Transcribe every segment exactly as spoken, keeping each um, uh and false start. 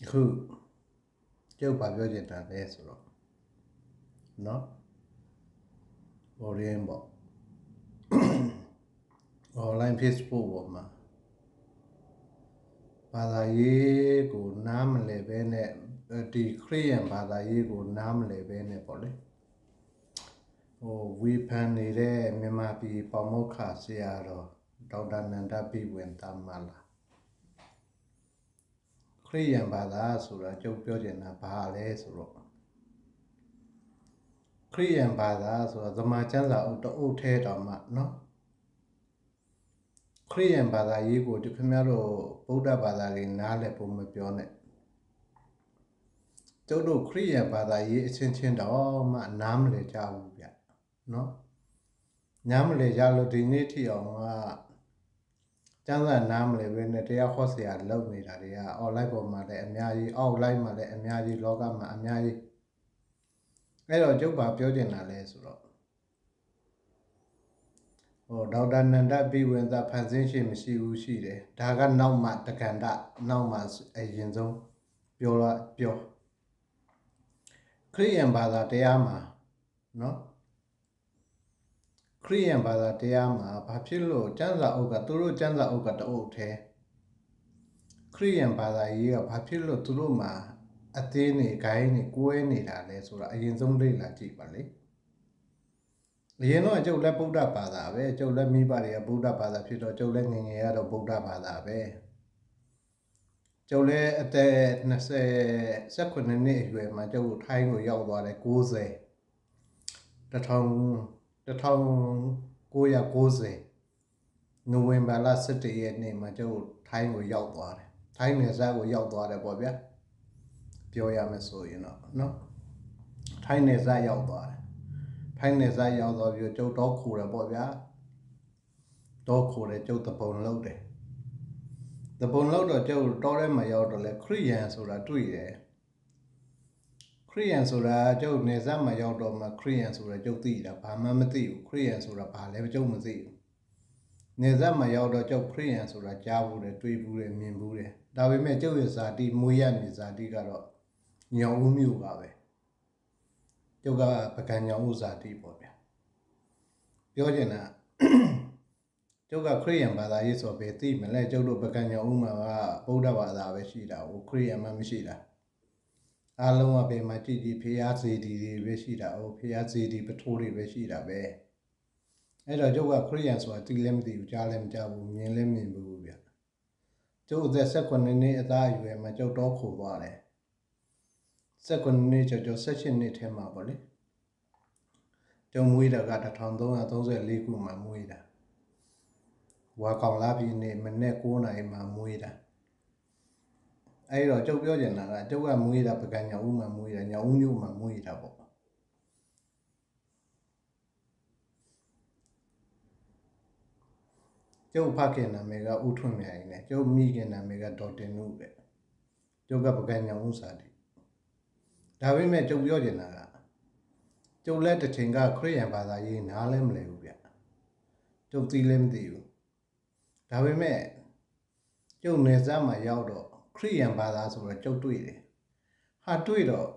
Who Joe Paviojan and Esro? No? Or Rainbow. Online Facebook woman. Father ye go nam le bene decree and Father ye go nam le bene poly. Oh, we pan ire Mimapi Pamoka Siaro, Daudan and Dabi when Tamala. Cree and Bada Sura Joe Piojan and Pahales rock. Cree and Bada Sura the Machanza out the old head of Mat, no? Cree and Bada Yigo to Camaro Buddha Bada in Nale Pumapione. Todo Cree and Bada Yi Chin all Mat Namle Jawia, no? Namle Jalo dignity on Changa Namle when the day of Hosia love me that they are all like of Mother and Yai, all like Mother and Yai Logama and Yai. Hello, Juba Piojan Alesro. Oh, Daudan and that be when the position she will see there. Daga now mat the canda, now mas agent zone. Pure, pure. Korean Bada Teama, no? Korean Bada Teama, Papillo, Janza Oga, Turu Janza Oga the old hair. Korean Bada Year, Papillo Turuma, Athene, Gaini, Gueni, Alesura, agent zone la cheaply. You know, Joe let Buddha Pada, Joe let me buy a Buddha Pada, Pito, Joe let me out of Buddha Pada. Joe let at the second name my Joe Tango Yawa Goze. The tongue, the tongue Goya Goze. November last city name my Joe Tango Yawa. Tiny as I will Yawa, Bobia. Pioya Meso, you know, no? Tiny as I Yawa. Tiny as I Yawa, your Joe dog cooler, Bobia. Dog cooler, Joe the bone loaded. The bone loader Joe Dore my order like Koreans or a tree there. Koreans or a Joe Nezam my order my Koreans or a Joe Tida, Pamamati, Koreans or a Pale Joe Mazil. Nezam my order Joe Koreans or a Javu, the tree bure, mean bure. That we met Joe is a di Muyan is a digaro. Yaumumu Gabe. Yoga Pacanya Uza di Bobia. Yojana. Joga Korean Bada is of a team and let Jodo Pacanya Uma, Boda Bada Veshida, or Korean Mamishida. Aloma be my G D P R C D Veshida, or P R C D Patori Veshida Be. And a Joga Koreans were Tilemdi, Jalem Jabu, Milem in Bubia. Joe the second in it, I were my Joe Doko Vale. Second nature, Joe Session it him up. Joe Muida got a tondo and those are legal Mamuida. Wakao Labi name and Nekona in Mamuida. I wrote Joe Biojana, Joga Muida Pagana Uma Muida, Yaunu Mamuida. Joe Pakin and Mega Utumia, Joe Megan and Mega Dotte Nube. Joga Pagana Usadi. Davi met Joe Biojana. Joe let the Tinga Korean Bada in Harlem Levia. Joe Tilem Dew. Davi met Joe Nezama Yaudo, Korean Badas or a Joe Tweedy. Ha Tweedo.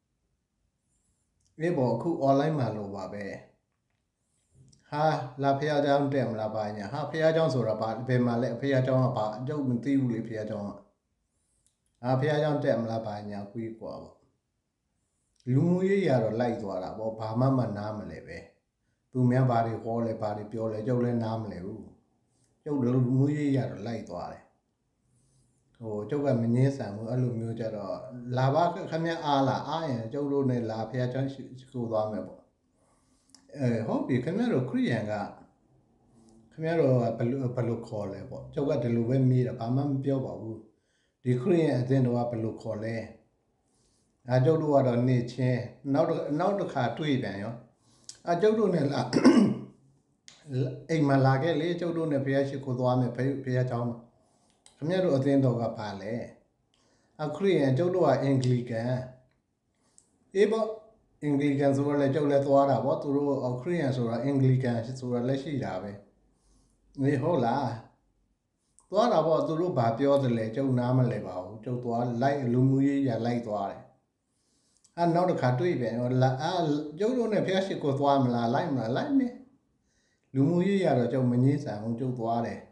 Ebo Ku Olai Malo Babe. Ha La Pia down dem La Banya, Ha Pia Jones or about Bemale Pia John about Joe Mutuli Pia John. Ha Pia John dem La Banya, quick wall. Lumuy Yaro light walla, or Pamama Namleve. Pumia body, Wally body, Piola Jole Namlevu. Joe Lumuy Yaro light walla. Oh, Joga Minis and Alumuja Lava Camia Ala, I, Joe Lune La Pia John School Damable. Eh, hope you can never Korean got. Camero a palu call level. Joga de Luven meet a Pamam Pioba. The Korean then do up a look call. I don't do what on need chair. Now the car to even. I don't do Nella. In Malaga, later do a pair she could want a pair town. Camero at the end of a pale. A Korean Jodo are Anglican. Ebo Anglicans were like Jolet water, what to row of Koreans or Anglicans who are Leshida. The whole သွားတာပေါ့သူတို့ဘာပြောသလဲကျုပ်နားမလဲပါဘူးကျုပ်သွားလိုက်လူမှုရေးရလိုက်သွားတယ်အဲနောက်တစ်ခါတွေ့ပြန်ရောလာအာကျုပ်တို့နဲ့ဖျက်ရှိကိုသွားမလားလိုက်မလားလိုက်မယ်လူမှုရေးရတော့ကျုပ်မငြင်းဆန်ဘူးကျုပ်သွားတယ်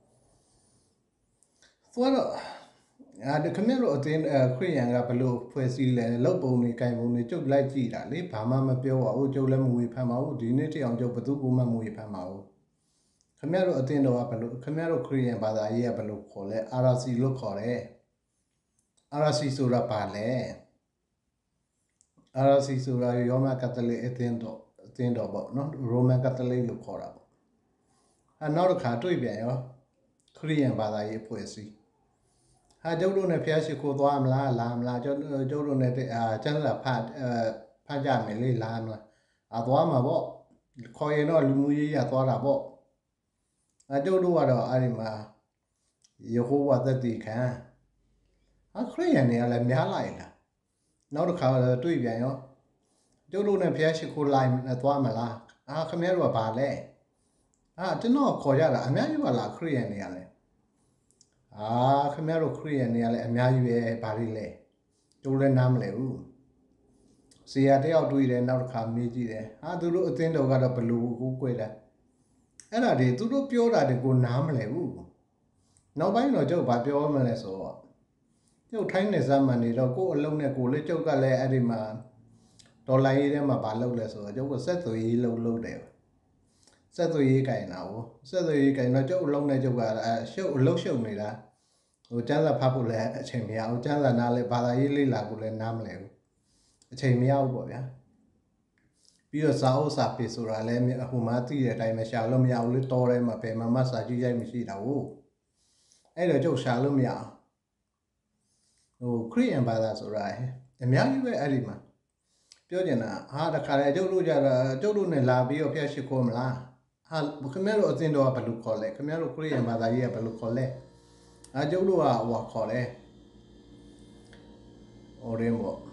သွားတော့အာဒီခမရတို့အတင်းခရီးရန်ကဘလို့ဖွဲ့စည်းလဲလောက်ပုံနေကင်ပုံနေကျုပ်လိုက်ကြည့်တာလေဘာမှမပြောပါဘူးကျုပ်လည်းမဝေဖန်ပါဘူးဒီနေ့တအောင်ကျုပ်ဘသူကမှမဝေဖန်ပါဘူးခမရတို့အတင်းတော်ကဘလို့ခမရတို့ခရီးရန်ဘာသာရေးကဘလို့ခေါ်လဲ အာ အာရ် စီ လို့ခေါ်တယ် အာ အာရ် စီ ဆိုတာဘာလဲ အာ အာရ် စီ ဆိုတာရောမကက်သလစ်အတင်းတော်အတင်းတော်ပေါ့နော်ရိုမန်ကက်သလစ်လို့ခေါ်တာပေါ့အဲနောက်တစ်ခါတွေ့ပြန်ရောခရီးရန်ဘာသာရေးအဖွဲ့အစည်းဟာကျုပ်တို့နဲ့ဖျားရှိခိုးသွားမလားလာမလားကျုပ်ကျုပ်တို့နဲ့အာကျန်းစာဖတ်ဖတ်ကြမယ်လေလာမလားအာသွားမှာပေါ့ခေါ်ရင်တော့လူမှုရေးရသွားတာပေါ့အကျုပ်တို့ကတော့အဲ့ဒီမှာယေဟောဝါသက်တည်ခံအခရိယန်တွေကလည်းများလိုက်လားနောက်တစ်ခါတွေ့ပြန်ရောကျုပ်တို့နဲ့ဖျားရှိခိုးလိုက်သွားမလားအာခင်ဗျားတို့ကဘာလဲအာကျွန်တော်ခေါ်ကြတာအများကြီးပါလားခရိယန်တွေကလည်းအာခင်ဗျားတို့ခရီးရန်နေရလဲအများကြီးပဲဘာလို့လဲကျိုးလည်းနားမလဲဘူးဇေယျတယောက်တွေ့တယ်နောက်တစ်ခါမေးကြည့်တယ်ဟာသူတို့အသင်းတော်ကတော့ဘလူကိုကိုွယ်တာအဲ့ဒါတွေသူတို့ပြောတာတွေကိုနားမလဲဘူးနောက်ပိုင်းတော့ကျုပ်ဘာပြောမလဲဆိုတော့ကျုပ်ထိုင်းနေစမ်းမှန်နေတော့ကိုယ်အလုံးနဲ့ကိုယ်လေးကျုပ်ကလည်းအဲ့ဒီမှာဒေါ်လာရေးထဲမှာဘာလုပ်လဲဆိုတော့ကျုပ်ကဆက်သွယ်ရေးလုပ်လုပ်တယ်ဆက်သွယ်ရေးကင်တာကိုဆက်သွယ်ရေးကင်တော့ကျုပ်အလုံးနဲ့ကျုပ်ကရှုပ်အလုံးရှုပ်နေတာဟိုကျန်းစာဖတ်ဖို့လည်းအချိန်မရဘူးကျန်းစာနားလည်းဘာသာရေးလေ့လာဖို့လည်းနားမလဲဘူးအချိန်မရဘူးပေါ့ဗျာပြီးတော့စာအုပ်စာပေဆိုတာလည်းဟိုမှာသိတဲ့အတိုင်းပဲရှာလို့မရဘူးလေတော်ထဲမှာဘယ်မှာမှစာကြည့်ရိုက်မရှိတာဟုတ်အဲ့တော့ကျုပ်ရှာလို့မရဘူးဟိုခရစ်ယာန်ဘာသာဆိုတာအများကြီးပဲအဲ့ဒီမှာပြောချင်တာဟာတခါလေကျုပ်တို့ကြတာကျုပ်တို့နဲ့လာပြီးတော့ဖျက်ရှိခိုးမလားဟာခင်ဗျားတို့အသင်းတော်ကဘယ်လိုခေါ်လဲခင်ဗျားတို့ခရစ်ယာန်ဘာသာရေးကဘယ်လိုခေါ်လဲအာကျုပ်တို့ကဟိုခေါ်တယ်ဟိုရင်းပေါ့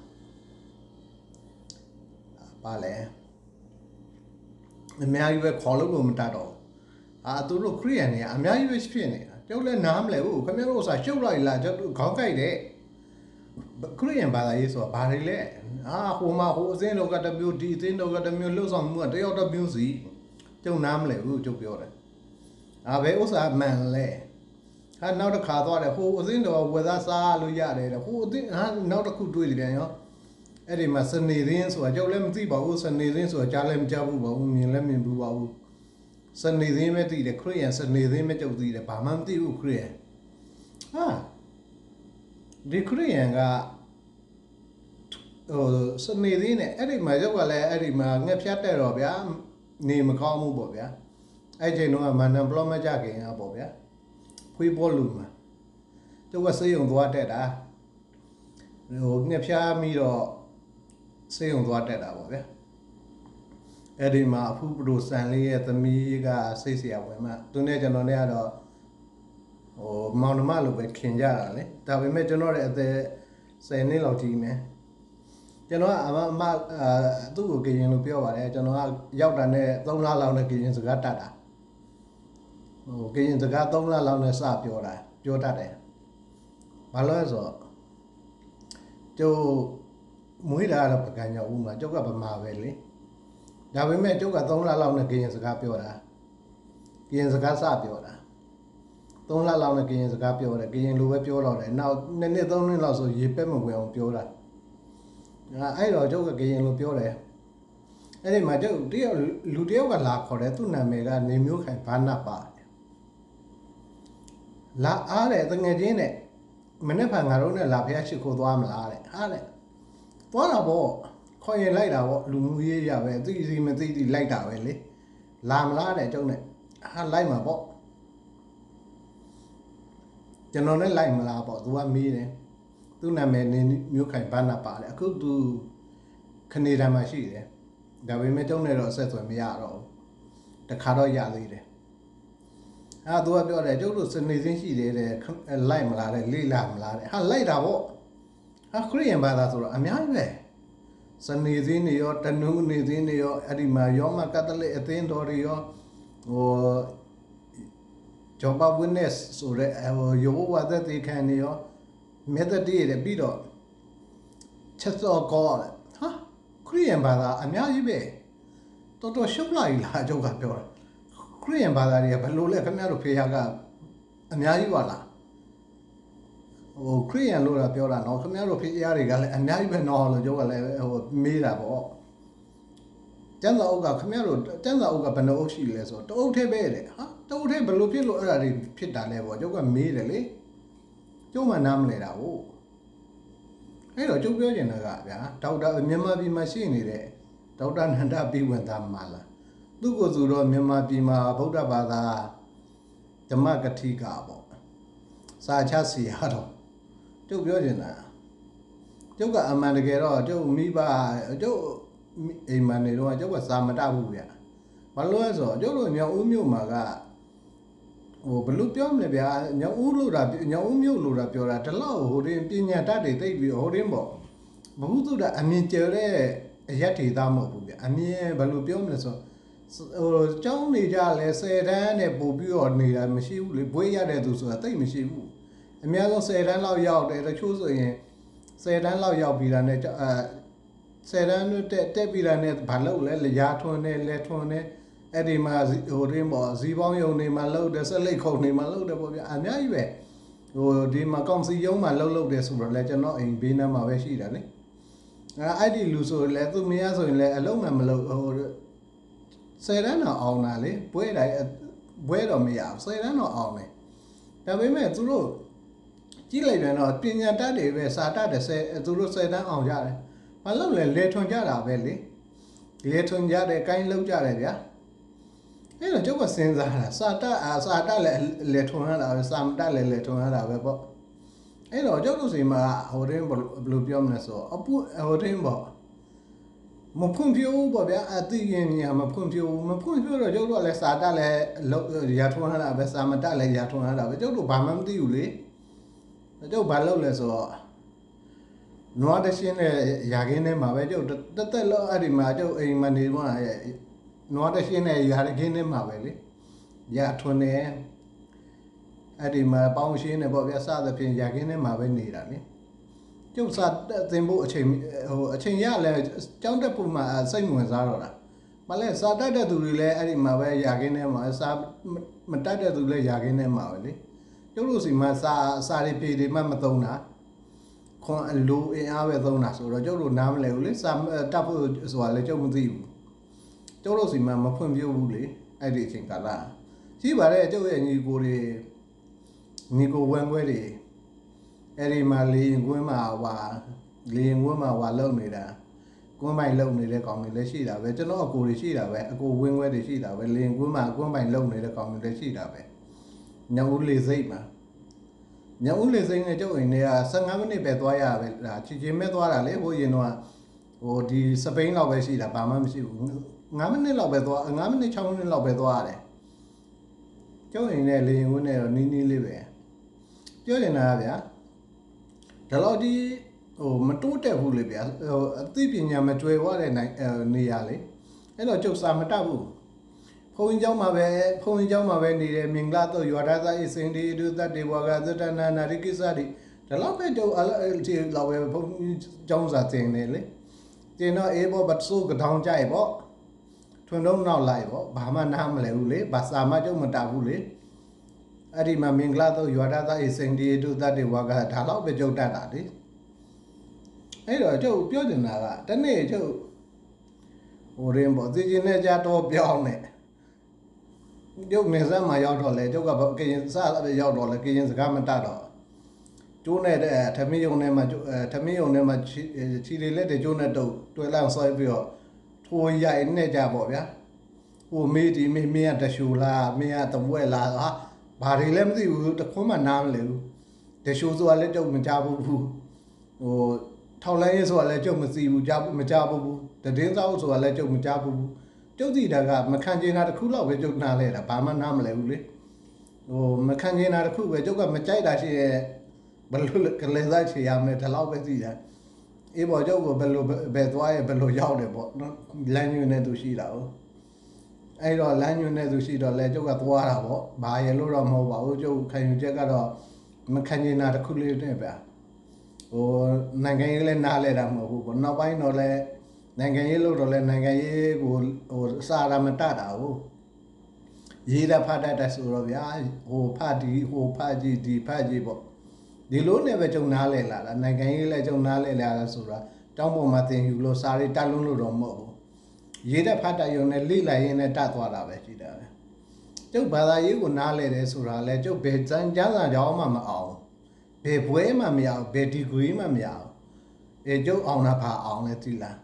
ပါလေအများကြီးပဲခေါ်လို့လို့မတတ်တော့အာသူတို့ခရီးရန်တွေအများကြီးပဲဖြစ်နေတာကျုပ်လည်းနားမလဲဘူးခင်ဗျားတို့ဥစားရှုပ်လိုက်လားကျုပ်တို့ခေါင်းကိုက်တယ်ခရီးရန်ဘာသာရေးဆိုတာဘာတွေလဲအာဟိုမှာဟိုအသင်းတော်ကတမျိုးဒီအသင်းတော်ကတမျိုးလှုပ်ဆောင်မှုကတယောက်တစ်မျိုးစီကျုပ်နားမလဲဘူးကျုပ်ပြောတယ်အာဘယ်ဥစားမှန်လဲဟာနောက်တစ်ခါသွားတယ်ဟိုအသင်းတော်ဝယ်သားစားလို့ရတယ်ဟိုအသင်းဟာနောက်တစ်ခုတွေ့တယ်ပြန်ရောအဲ့ဒီမှာစနေသင်းဆိုတာကြောက်လည်းမသိပါဘူးစနေသင်းဆိုတာကြားလည်းမကြားဘူးပါဘူးမြင်လည်းမြင်ဘူးပါဘူးစနေသင်းပဲသိတယ်ခရစ်ယာန်စနေသင်းပဲကြောက်သိတယ်ဘာမှမသိဘူးခရစ်ယာန်ဟာဒီခရစ်ယာန်ကဟိုစနေသင်းနဲ့အဲ့ဒီမှာရောက်ကလည်းအဲ့ဒီမှာငှက်ဖြတ်တဲ့တော့ဗျာနေမကောင်းဘူးပေါ့ဗျာအဲ့ချိန်တော့မန်နံပလောမကြခင်อ่ะပေါ့ဗျာခွေးပေါ်လူမှာကျုပ်ကစေးရုံသွားတက်တာဟိုငှက်ဖြားပြီးတော့စေးရုံသွားတက်တာပေါ့ဗျာအဲ့ဒီမှာအဖူးပရိုဆန်လေးရဲ့သမီးကစိတ်เสียဝင်မှသူနဲ့ကျွန်တော်နဲ့ကတော့ဟိုမောင်နှမလိုပဲခင်ကြတာလေဒါပေမဲ့ကျွန်တော်ရဲ့အသက်ဆယ်နှစ်လောက်ကြီးမယ်ကျွန်တော်ကအမအမသူ့ကိုကရင်လို့ပြောပါတယ်ကျွန်တော်ကရောက်တာနဲ့သုံးလလောက်နဲ့ကရင်စကားတတ်တာဟိုကရင်စကားသုံးလလောက်နဲ့စပြောတာပြောတတ်တယ်ဘာလို့လဲဆိုတော့ကျုပ်မွေးတာတော့ပကံကြောက်ဦးမှာကျုပ်ကဗမာပဲလေဒါပေမဲ့ကျုပ်ကသုံးလလောက်နဲ့ကရင်စကားပြောတာကရင်စကားစပြောတာသုံးလလောက်နဲ့ကရင်စကားပြောတယ်ကရင်လိုပဲပြောတော့တယ်နောက်နှစ်နှစ်သုံးနှစ်လောက်ဆိုရေပက်မဝင်အောင်ပြောတာအဲ့တော့ကျုပ်ကကရင်လိုပြောတယ်အဲ့ဒီမှာကျုပ်တယောက်လူတယောက်ကလာခေါ်တယ်သူ့နာမည်ကနေမျိုးခိုင်ဘာနာပါလာအားတယ်တငယ်ချင်းနဲ့မနေ့ကငါတို့နဲ့လာဖျက်ရှိခိုးသွားမလားတဲ့ဟာတဲ့သွားတာပေါ့ခေါ်ရင်လိုက်တာပေါ့လူမှုရေးရပဲသိစီမသိသိလိုက်တာပဲလေလာမလားတဲ့ကျုပ်နဲ့ဟာလိုက်မှာပေါ့ကျွန်တော်နဲ့လိုက်မလားပေါ့သူကမေးတယ်သူ့နာမည်နေမျိုးခိုင်ဘာနာပါတယ်အခုသူကနေဒါမှာရှိတယ်ဒါပေမဲ့ကျုံနဲ့တော့အဆက်အသွယ်မရတော့ဘူးတခါတော့ရသေးတယ်အဲသူကပြောတယ်ကျုပ်တို့စနေစင်းရှိတယ်တဲ့လိုက်မလားတဲ့လေးလာမလားတဲ့ဟာလိုက်တာပေါ့ဟာခရစ်ယာန်ဘာသာဆိုတော့အများကြီးပဲစနေစင်းတွေရောတနုနေစင်းတွေရောအဲ့ဒီမှာရောမကက်သလစ်အသင်းတော်တွေရောဟို Jehovah Witness ဆိုတဲ့ဟိုယေဟောဝါသက်သေခံနေရောမြတ်တည်းတဲ့ပြီးတော့ချက်စောကောဟာခရီးယန်ဘာသာအများကြီးပဲတော်တော်ရှုပ်လာပြီလားအကျုပ်ကပြောတာခရီးယန်ဘာသာတွေကဘယ်လိုလဲခင်ဗျားတို့ဖေရကအများကြီးပါလားဟိုခရီးယန်လို့တော့ပြောတာနော်ခင်ဗျားတို့ဖေရတွေကလည်းအများကြီးပဲနော်လို့ကျုပ်ကလည်းဟိုမေးတာပေါ့ကျန်းစာအုပ်ကခင်ဗျားတို့ကျန်းစာအုပ်ကဘယ်နှအုပ်ရှိလဲဆိုတော့တအုပ်ထဲပဲတဲ့ဟာတအုပ်ထဲဘယ်လိုဖြစ်လို့အဲ့ဒါတွေဖြစ်တာလဲပေါ့ကျုပ်ကမေးတယ်လေကျုပ်မှနားမလဲတာဟုတ်အဲ့တော့ကျုပ်ပြောချင်တာကဗျာဒေါက်တာမြန်မာပြည်မှာရှိနေတဲ့ဒေါက်တာနန္ဒပိဝံသာမာလာသူ့ကိုယ်သူတော့မြန်မာပြည်မှာဗုဒ္ဓဘာသာဓမ္မကတိကပေါ့စာချစီရတော့ကျုပ်ပြောချင်တာကျုပ်ကအမှန်တကယ်တော့ကျုပ်မိဘကျုပ်အိမ်မနေတော့ကျုပ်ကစာမတတ်ဘူးဗျာဘာလို့လဲဆိုတော့ကျုပ်တို့မြောက်ဦးမြို့မှာကဟိုဘလို့ပြောမလဲဗျာညောင်ဦးလို့တာညောင်ဦးမြို့လို့တာပြောတာတလောက်ဟိုတင်းပညာတတ်တွေသိပြီးဟိုတင်းပေါ့ဘဟုသုတအမြင်ကျတဲ့အရက်တွေသားမဟုတ်ဘူးဗျအမြင်ဘလို့ပြောမလဲဆိုဟိုကျောင်းနေကြလဲဆယ်တန်းနဲ့ပို့ပြီးတော့နေတာမရှိဘူးလေဘွေးရတဲ့သူဆိုတာသိမရှိဘူးအများဆုံးဆယ်တန်းလောက်ရောက်တယ်တချို့ဆိုရင်ဆယ်တန်းလောက်ရောက်ပြီးတာနဲ့အဲဆယ်တန်းတက်တက်ပြီးတာနဲ့ဘာလို့လဲရာထွန်းနေလဲထွန်းနေအဲ့ဒီမှာဟိုရင်းပေါ့ဇီပေါင်းယုံနေမှာလှုပ်တယ်ဆက်လက်ခုံနေမှာလှုပ်တယ်ပေါ့ဗျအများကြီးပဲဟိုဒီမှာကောင်စီယုံမှာလှုပ်လှုပ်တယ်ဆိုတော့လဲကျွန်တော်အိမ်ဘေးနားမှာပဲရှိတာလေအဲအဲ့ဒီလူဆိုလဲသူမရဆိုရင်လဲအလုံးမှမလှုပ်ဟိုဆယ်တန်းတော့အောင်တာလေဘွဲတိုင်းဘွဲတော့မရဆယ်တန်းတော့အောင်တယ်ဒါပေမဲ့သူတို့ကြည့်လိုက်ပြန်တော့ပညာတတ်တွေပဲစာတတ်တယ်ဆယ်သူတို့ဆယ်တန်းအောင်ကြတယ်ဘာလို့လဲလေထွန်ကြတာပဲလေလေထွန်ကြတယ်ကိုင်းလှုပ်ကြတယ်ဗျာအဲ့တော့ကျုပ်ကစဉ်းစားတာစာတအာစာတလည်းလေထွန်ရတာပဲစာမတလည်းလေထွန်ရတာပဲပေါ့အဲ့တော့ကျုပ်တို့စီမှာဟိုတင်းဘယ်လိုပြောမလဲဆိုအပူဟိုတင်းပေါ့မဖွင့်ပြိုးပေါ့ဗျာအသိရင်ညာမဖွင့်ပြိုးမဖွင့်ပြိုးတော့ကျုပ်တို့ကလည်းစာတလည်းရာထွန်ရတာပဲစာမတလည်းရာထွန်ရတာပဲကျုပ်တို့ဘာမှမသိဘူးလေကျုပ်ဘာလုပ်လဲဆိုတော့နွားတရှင်းနဲ့ရာခင်းထဲမှာပဲကျုပ်တက်တက်လောက်အဲ့ဒီမှာကျုပ်အိမ်မှာနေမှနွားတရှင်းနဲ့ရာခင်းထဲမှာပဲလေရာထွန်းနေအဲ့ဒီမှာပေါင်းရှင်းနေပေါ့ဗျာစသဖြင့်ရာခင်းထဲမှာပဲနေတာလေကျုပ်စာသင်ဖို့အချိန်ဟိုအချိန်ရလဲကျောင်းတက်ဖို့မှစိတ်ဝင်စားတော့တာမလဲစာတတ်တဲ့သူတွေလည်းအဲ့ဒီမှာပဲရာခင်းထဲမှာစာမတတ်တဲ့သူလည်းရာခင်းထဲမှာပဲလေကျုပ်တို့စီမှာစာစာတွေပြေတွေမှမသုံးတာခွန်အလိုအင်အားပဲသုံးတာဆိုတော့ကျုပ်တို့နားမလဲဘူးလေစာတတ်ဖို့ဆိုတာလည်းကျုပ်မသိဘူးကျုပ်တို့စီမှာမဖွင့်ပြဘူးလေအဲ့ဒီအချိန်ကာလရှိပါတယ်ကျုပ်ရဲ့ညီကိုတွေညီကိုဝမ်းခွဲတွေအဲ့ဒီမှာလေရင်ကွင်းမှာဟွာလေရင်ကွင်းမှာဟွာလုံနေတာကွင်းပိုင်လုံနေတဲ့ကောင်တွေလည်းရှိတာပဲကျွန်တော်အကိုတွေရှိတာပဲအကိုဝင်းခွဲတွေရှိတာပဲလေရင်ကွင်းမှာကွင်းပိုင်လုံနေတဲ့ကောင်တွေလည်းရှိတာပဲညောင်ဦးလေစိတ်မှာညောင်ဦးလေစိတ်နဲ့ကျုပ်အိမ်တွေကဆယ်ငါးမိနစ်ပဲသွားရပဲဒါချီချင်းမဲ့သွားတာလေဟိုရင်တော့ဟိုဒီစပိန်လောက်ပဲရှိတာဘာမှမရှိဘူးငါးမိနစ်လောက်ပဲသွားငါးမိနစ်ခြောက်မိနစ်လောက်ပဲသွားရတယ်ကျုပ်အိမ်နဲ့လေရင်ကွင်းနဲ့တော့နီးနီးလေးပဲပြောနေတာဗျာဒါတော့ဒီဟိုမတိုးတက်ဘူးလေဗျာဟိုအသိပညာမကျွယ်ဝတဲ့နိုင်နေရလေအဲ့တော့ကျုပ်စာမတတ်ဘူးဖုန်းเจ้าမှာပဲဖုန်းเจ้าမှာပဲနေတယ်မင်္ဂလာတော့ရွာသားသားအစင်ဒီဒုသတ်တွေဝါကသတ္တနာနာရိကိစ္စတွေဒါတော့ပဲကျုပ်အဒီလောက်ပဲဖုန်းเจ้าစာတင်နေလေတင်တော့အေးဘောပတ်ဆိုးကထောင်ကြိုက်ပေါ့ထွန်းတော့နောက်လိုက်ပေါ့ဘာမှနားမလဲဘူးလေဘာစာမှကျုပ်မတတ်ဘူးလေအဲ့ဒီမှာမင်္ဂလာတော့ရွာသားသားအစင်ဒီဒုသတ်တွေဝါကဒါတော့ပဲကျုပ်တတ်တာလေအဲ့တော့ကျုပ်ပြောနေတာကတနေ့ကျုပ်ဟိုရင်းပေါ့သိချင်းနဲ့ကြတော့ပြောင်းနေကျုပ်နေစမ်းမှာရောက်တော့လေကျုပ်ကကရင်စားရောက်တော့လေကရင်စကားမတတ်တော့ကျိုးနဲ့ထမင်းယုံထဲမှာထမင်းယုံထဲမှာချီလေးလက်တွေကျိုးနဲ့တုတ်တွဲလန့်ဆွဲပြီးတော့ထိုးရိုက်နဲ့ကြပေါ့ဗျာဟိုမေးဒီမေးမင်းကတရှူလားမင်းကတဝက်လားဟာဘာတွေလဲမသိဘူးတခွန်းမှနားမလဲဘူးတရှူဆိုတာလည်းကျုပ်မကြဘူးဟိုထောက်လိုင်းရေးဆိုတာလည်းကျုပ်မသိဘူးကြားမကြားဘူးတည်င်းစားဆိုတာလည်းကျုပ်မကြားဘူးကျုပ်စီတာကမခံကျင်တာတစ်ခုလောက်ပဲကျုပ်နားလဲတာဘာမှနားမလဲဘူးလေဟိုမခံကျင်တာတစ်ခုပဲကျုပ်ကမကြိုက်တာရှိရဲ့ဘယ်လိုကလေးစားချေရမလဲဒီလောက်ပဲသိတာအေးပေါ်ကျုပ်ကဘယ်လိုပဲသွားရဲ့ဘယ်လိုရောက်တယ်ပေါ့နော်လမ်းညွှန်နေသူရှိတာဟုတ်အဲ့တော့လမ်းညွှန်တဲ့သူရှိတော့လဲကျုပ်ကသွားတာပေါ့ဘာရလို့တော့မဟုတ်ပါဘူးကျုပ်ခံယူချက်ကတော့မခံကျင်တာတစ်ခုလေးနဲ့ဗျာဟိုနိုင်ငံရေးလည်းနားလဲတာမဟုတ်ဘူးပေါ့နောက်ပိုင်းတော့လဲနိုင်ငံရေးလို့တော့လဲနိုင်ငံရေးကိုဟိုစာရမတတ်တာဟုတ်ရေးတာဖတ်တတ်တဲ့ဆိုတော့ဗျာဟိုဖတ်ဒီဟိုဖတ်ကြည့်ဒီဖတ်ကြည့်ပေါ့ဒီလိုနဲ့ပဲကျုံနားလဲလာတာနိုင်ငံရေးလည်းကျုံနားလဲလာတာဆိုတာတောင်းပေါ်မှာသင်ယူလို့စာရေးတက်လုံးလို့တော့မဟုတ်ဘူးရေးတဲ့ဖတ်တတ်ရုံနဲ့လိလိုက်ရင်းနဲ့တတ်သွားတာပဲရှိတာပဲကျုပ်ဘာသာရေးကိုနားလဲတယ်ဆိုတာလဲကျုပ်ဘယ်စံကျမ်းစာကြောင်းမှမအောင်ဘယ်ဘွဲမှမရအောင်ဘယ်ဒီဂရီမှမရအောင်အဲကျုပ်အောင်တာဘာအောင်လဲသိလား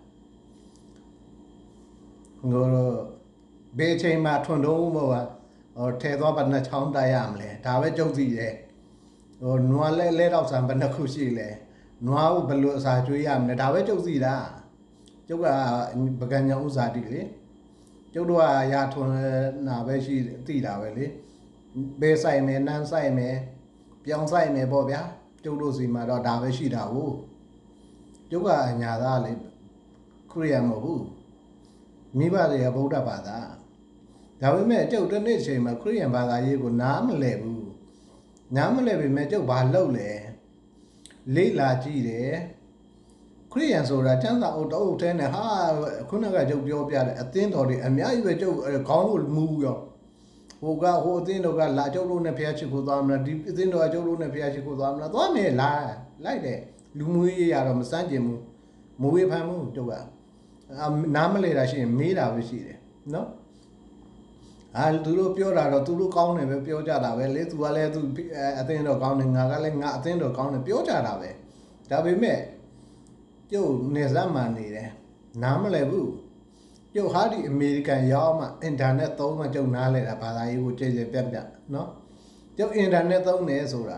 ငိုဘယ်ချိန်မှာထွန်တုံးဘောကဟိုထဲသွားဘယ်နှချောင်းတိုက်ရမလဲဒါပဲကျုပ်သိတယ်ဟိုနွားလဲလဲတော့ဆံဘယ်နှခုရှိလဲနွားကိုဘယ်လိုအစာကျွေးရမလဲဒါပဲကျုပ်သိတာကျုပ်ကပကံညာဥစားတိလေကျုပ်တို့ကရာထွန်နာပဲရှိသိတာပဲလေဘေးဆိုင်မယ်နန်းဆိုင်မယ်ပြောင်းဆိုင်မယ်ပေါ့ဗျာကျုပ်တို့စီမှာတော့ဒါပဲရှိတာဟုတ်ကျုပ်ကအညာသားလေခရိယာမဟုတ်ဘူးမိဘတွေကဗုဒ္ဓဘာသာဒါပေမဲ့ကျုပ်တစ်နေ့ချိန်မှာခရိယန်ဘာသာရေးကိုနားမလည်ဘူးနားမလည်ပေမဲ့ကျုပ်ဘာလုပ်လဲလေ့လာကြည့်တယ်ခရိယန်ဆိုတာကျမ်းစာအုပ်တအုပ်ထဲနဲ့ဟာခုနကကျုပ်ပြောပြတဲ့အသင်းတော်တွေအများကြီးပဲကျုပ်ခေါင်းကိုမူရောဟိုကဟိုအသင်းတော်ကလာကျုပ်တို့နဲ့ဖျားချစ်ကိုသွားမလားဒီအသင်းတော်ကကျုပ်တို့နဲ့ဖျားချစ်ကိုသွားမလားသွားမယ်လားလိုက်တယ်လူမှုရေးရတော့မစမ်းကျင်ဘူးမဝေဖန်ဘူးကျုပ်ကနားမလဲတာရှိရင်မေးတာပဲရှိတယ်နော်အာသူတို့ပြောတာတော့သူတို့ကောင်းတယ်ပဲပြောကြတာပဲလေသူကလည်းသူအသင်းတော်ကောင်းတယ်ငါကလည်းငါအသင်းတော်ကောင်းတယ်ပြောကြတာပဲဒါပေမဲ့ကျုပ်နေစမ်းမှနေတယ်နားမလဲဘူးကျုပ်ဟာဒီအမေရိကန်ရောက်မှအင်တာနက်သုံးမှကျုပ်နားလဲတာဘာသာရေးကိုကြည်ကြည်ပြတ်ပြတ်နော်ကျုပ်အင်တာနက်သုံးတယ်ဆိုတာ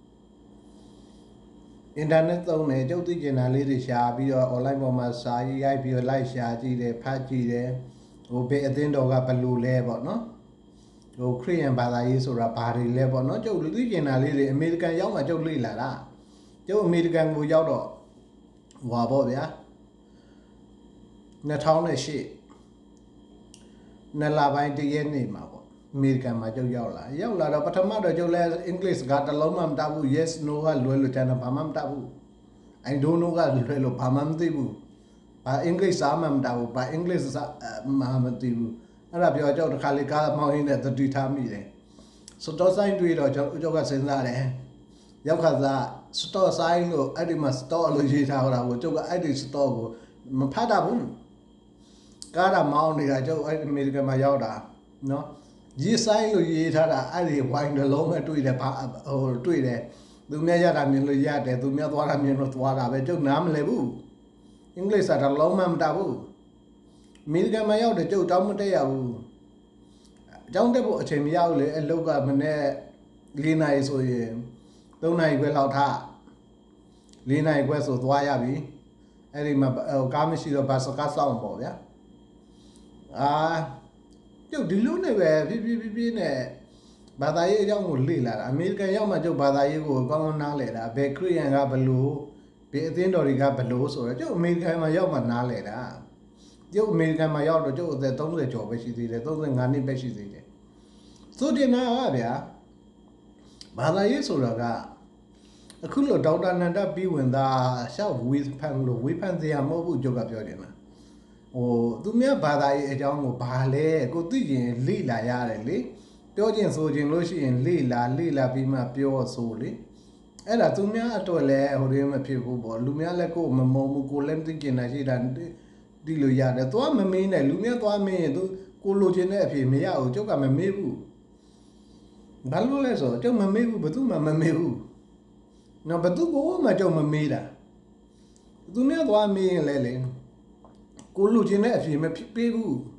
အင်တာနက်သုံးတယ်ကျုပ်သိကျင်တာလေးတွေရှာပြီးတော့ online ပေါ်မှာစာရေးရိုက်ပြီးတော့ like ရှာကြည့်တယ်ဖတ်ကြည့်တယ်ဟိုဘေးအသင်းတော်ကဘယ်လိုလဲပေါ့နော်ဟိုခရစ်ယာန်ဘာသာရေးဆိုတာဘာတွေလဲပေါ့နော်ကျုပ်သိကျင်တာလေးတွေအမေရိကန်ရောက်မှကျုပ်လေ့လာတာကျုပ်အမေရိကန်ကိုရောက်တော့ဟွာပေါ့ဗျာနှစ်ထောင်ရှစ်နှစ်လပိုင်းတရက်နေမှာပေါ့အမေရိကန်မှာကျုပ်ရောက်လာရောက်လာတော့ပထမတော့ကျုပ်လည်းအင်္ဂလိပ်စကားတစ်လုံးမှမတတ်ဘူး yes no ကလွယ်လို့ကျန်တော့ဘာမှမတတ်ဘူး I don't know ကလွယ်လို့ဘာမှမသိဘူးဘာအင်္ဂလိပ်စာမှမတတ်ဘူးဘာအင်္ဂလိပ်စာမှမသိဘူးအဲ့ဒါပြောကြောက်တစ်ခါလေကားမောင်းရင်းနဲ့သတိထားမိတယ်စတော့ဆိုင်တွေ့တော့ကျွန်တော်ကစဉ်းစားတယ်ရောက်ခါစားစတော့ဆိုင်လို့အဲ့ဒီမှာစတော့လို့ရေးထားတာကိုကျုပ်ကအဲ့ဒီစတော့ကိုမဖတ်တာဘူးကားတာမောင်းနေတာကျုပ်အဲ့အမေရိကန်မှာရောက်တာနော်ရေးဆိုင်လို့ရေးထားတာအဲ့ဒီဝိုင်းတစ်လုံးနဲ့တွေ့တယ်ဘာဟိုတွေ့တယ်သူများရတာမြင်လို့ရတယ်သူများသွားတာမြင်လို့သွားတာပဲကျုပ်နားမလဲဘူးအင်္ဂလိပ်စာတစ်လုံးမှမတတ်ဘူးအမေရိကန်မှာရောက်တယ်ကျုပ်တောင်းမတက်ရဘူးအကြောင်းတက်ဖို့အချိန်မရဘူးလေအလုပ်ကမနေ့လေးနာရီဆိုရင်သုံးနာရီခွဲလောက်ထားလေးနာရီခွဲဆိုသွားရပြီအဲ့ဒီမှာကားမရှိတော့ဘတ်စကားစောင့်ပေါ့ဗျာအာကျုပ်ဒီလိုနဲ့ပဲဖြည်းဖြည်းဖြည်းဖြည်းနဲ့ဘာသာရေးအကြောင်းကိုလေ့လာတာအမေရိကန်ရောက်မှကျုပ်ဘာသာရေးကိုကောင်းကောင်းနားလည်တာဘယ်ခရစ်ယာန်ကဘလို့ဘယ်အသင်းတော်တွေကဘလို့ဆိုတော့ကျုပ်အမေရိကန်မှာရောက်မှနားလည်တာကျုပ်အမေရိကန်မှာရောက်တော့ကျုပ်အသက်သုံးဆယ်ကျော်ပဲရှိသေးတယ်သုံးဆယ်ငါးနှစ်ပဲရှိသေးတယ်ဆိုတင်နာကဗျာဘာသာရေးဆိုတာကအခုလို့ဒေါက်တာနန္ဒပြီးဝင်သားရှောက်ဝေဖန်လို့ဝေဖန်စရာမဟုတ်ဘူးကျုပ်ကပြောတယ်လားဟိုသူများဘာသာရေးအကြောင်းကိုဘာလဲကိုသိရင်လေ့လာရတယ်လေပြောခြင်းဆိုခြင်းလို့ရှိရင်လေ့လာလေ့လာပြီးမှပြောဆိုလေအဲ့ဒါသူများအတွက်လည်းဟိုတွေမဖြစ်ဘူးပေါ့လူများလည်းကိုမမုံဘူးကိုလည်းသိကျင်တာရှိတာဒီလိုရတယ်သွားမမေးနဲ့လူများသွားမေးရင်သူကိုလိုချင်တဲ့အဖြေမရဘူးကျုပ်ကမမေးဘူးဘာလို့လဲဆိုတော့ကျုပ်မမေးဘူးဘယ်သူမှမမေးဘူးနော်ဘယ်သူကိုမှကျုပ်မမေးတာသူများသွားမေးရင်လည်းလေကိုလိုချင်တဲ့အဖြေမပေးဘူး